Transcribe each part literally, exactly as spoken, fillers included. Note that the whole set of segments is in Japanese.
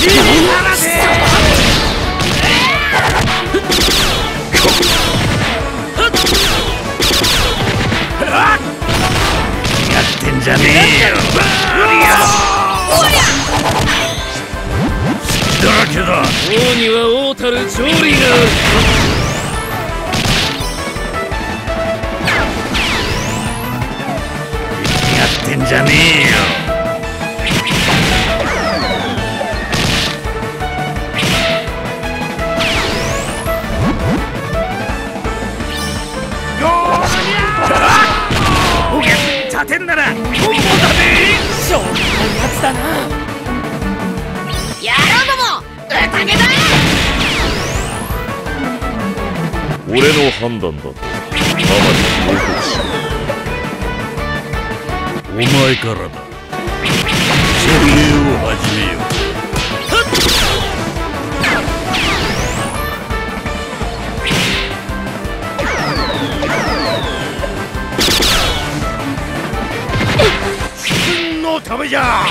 ってんじゃねえよ。だらけだ。王には王たる条理がある。やってんじゃねえよ。お客に立てんなら本望だね。 しょうがないやつだな。 野郎ども、宴だ。 俺の判断だとママに報告しろ。 お前からだ。処刑を始めよう。自分のためじゃ。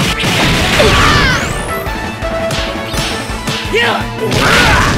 いや、おら。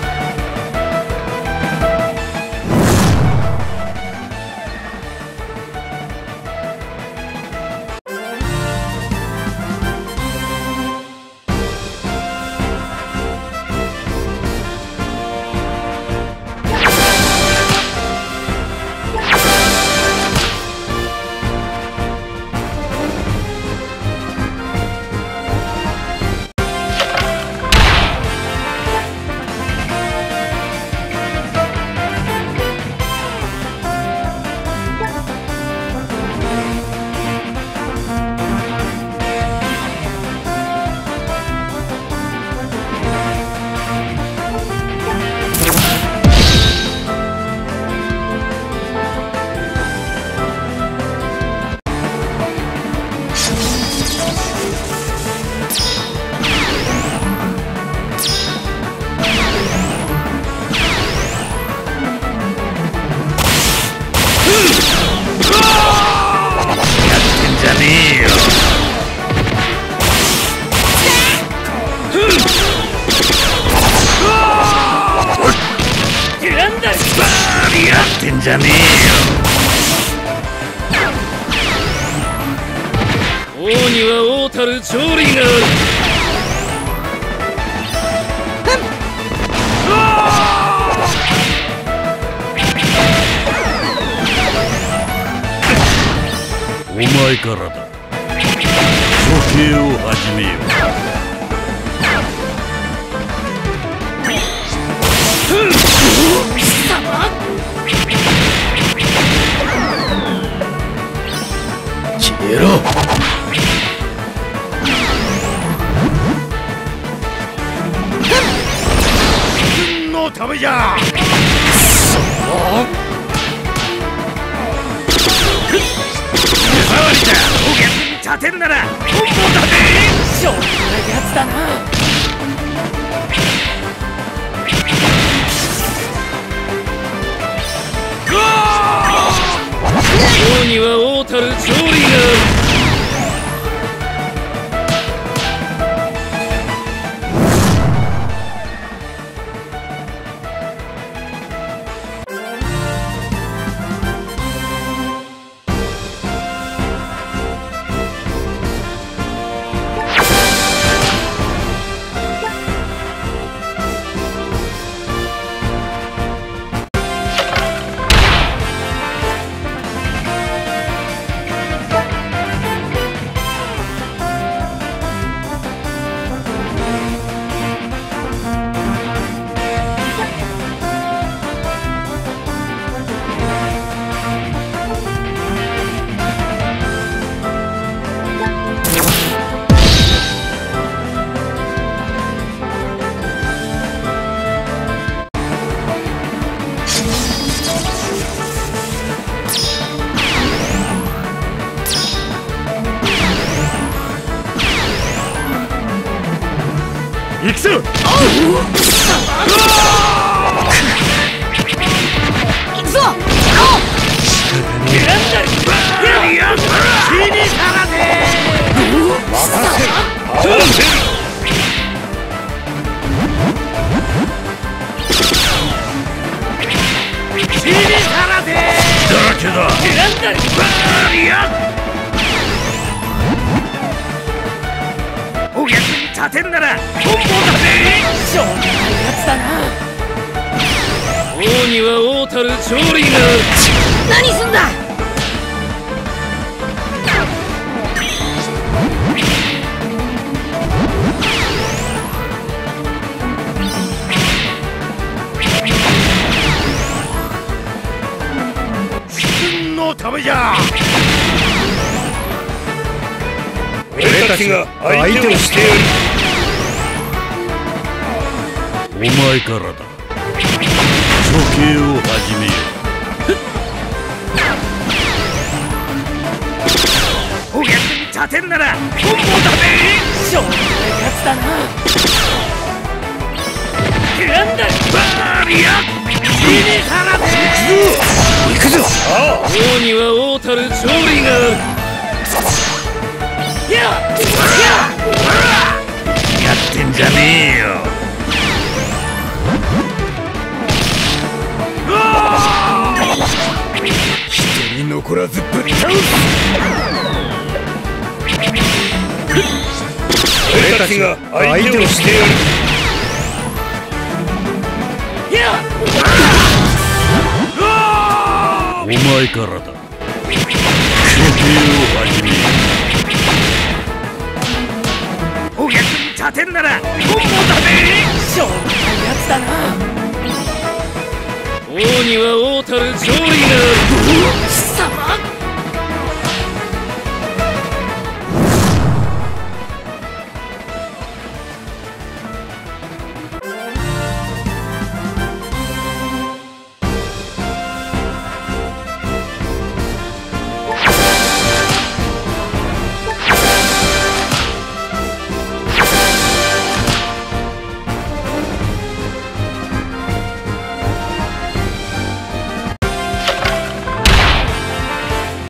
やってんじゃねえよ。王には王たる条理がある。お前からだ。処刑を始めよう。消えろ。自分のためじゃ。そう手触りだ。お客に立てんなら本望だね。 しょうがないやつだな。王には王たる条理がある。行くぞ。行くぞ。 立てるなら本望だぜ。 しょうがないやつだな。 王には王たる勝利がある。 何すんだ。 自分のためじゃ。 俺たちが相手をしてやる。 お前からだ。処刑を始めよお役に立てるなら本望だぜ。 しょうがないやつだな。 なんだバーリア死にさらせ。行くぞ。 王には王たる勝利がある。 やってんじゃねえよ。一人残らずぶっ倒す。俺たちが相手をしてやる。 お前からだ。処刑を始めよお役に立てるなら本望だぜ。 しょうがないやつだな。 王には王たる勝利がある。 貴様